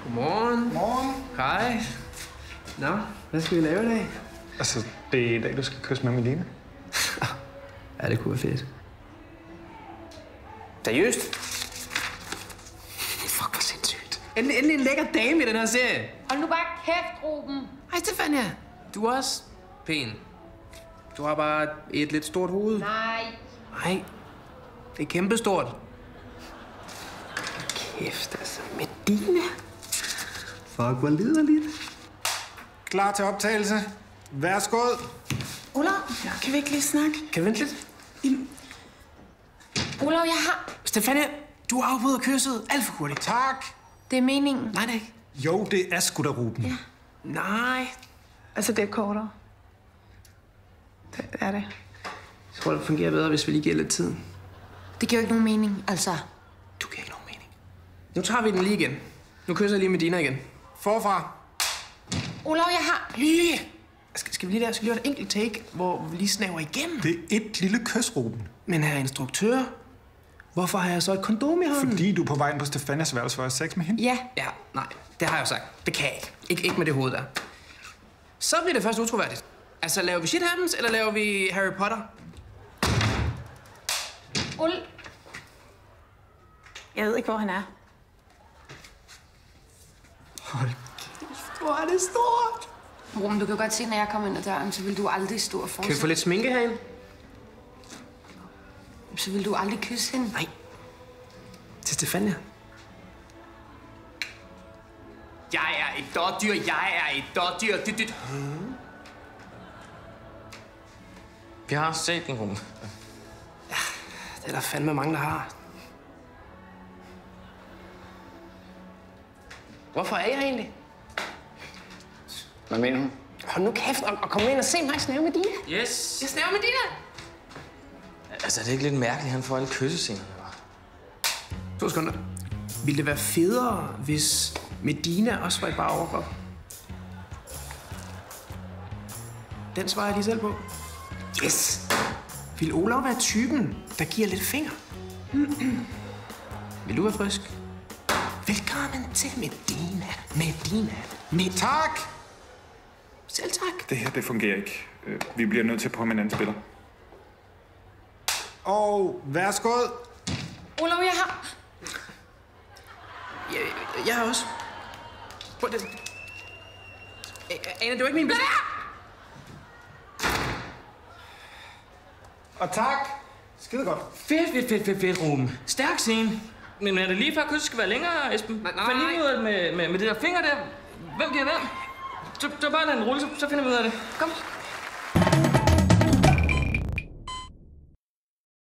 Godmorgen. Godmorgen. Hej. Nå, hvad skal vi lave i dag? Altså, det er i dag, du skal kysse med Melina. Ja, det kunne være fedt. Seriøst? Fuck, hvor sindssygt. Endelig en lækker dame i den her serie. Hold nu bare kæft, Ruben. Hej, Stefania. Du er også pæn. Du har bare et lidt stort hoved. Nej. Nej, det er kæmpestort. Kæft, altså. Medina. Fuck, hvor liderligt. Klar til optagelse. Værsgo. Olav, kan vi ikke lige snakke? Kan du vente lidt? Olav, jeg har... Stefania, du afbryder kysset alt for hurtigt. Tak. Det er meningen. Nej, det er ikke. Jo, det er sgu da, Ruben. Ja. Nej. Altså, det er kortere. Det er det. Jeg tror, det fungerer bedre, hvis vi lige giver lidt tid. Det giver jo ikke nogen mening, altså. Du giver ikke nogen mening. Nu tager vi den lige igen. Nu kysser jeg lige med Dina igen. Forfra. Olav, jeg har... Lige! Skal vi lige lave et enkelt take, hvor vi lige snæver igennem? Det er et lille kys, Ruben. Men herre instruktør, hvorfor har jeg så et kondom i hånden? Fordi du er på vej ind på Stefanias værelse for at have sex med hende. Ja. Ja, nej, det har jeg jo sagt. Det kan jeg ikke. Ikke med det hoved der. Så bliver det først utroværdigt. Altså, laver vi Shit Happens, eller laver vi Harry Potter? Jeg ved ikke, hvor han er. Hold kæft, hvor er det stort! Ruben, du kan godt se, når jeg kommer ind ad døren, så vil du aldrig stå og Kan vi få lidt sminke herinde? Så vil du aldrig kysse hende. Nej. Til Stefania. Jeg er et dårdyr, jeg er et dårdyr. Dyt. Vi har set den, Ruben. Ja, det er der fandme mange, der har. Hvorfor er jeg egentlig? Hvad mener hun? Hold nu kæft og kom ind og se mig snæve med Dina. Yes. Jeg snæver med Dina. Altså, er det ikke lidt mærkeligt, at han får alle kyssescenerne, hva'? 2 sekunder. Ville det være federe, hvis Medina også var i bare overkrop? Den svarer jeg lige selv på. Yes! Vil Olav være typen, der giver lidt finger? Vil du være frisk? Velkommen til Medina. Tak. Selv tak. Det her, det fungerer ikke. Vi bliver nødt til at prøve med en anden spiller. Og værsgo. Olav, jeg har... Jeg har også. Prøv det. Ana, det var ikke min besked. Og tak. Skide godt. Fedt, Ruben. Stærk scene. Men er det lige før kysset skal være længere, Esben? Nej. Find lige ud af med det der finger der. Hvem giver hvem? Så bare lad den rulle, så finder vi ud af det. Kom.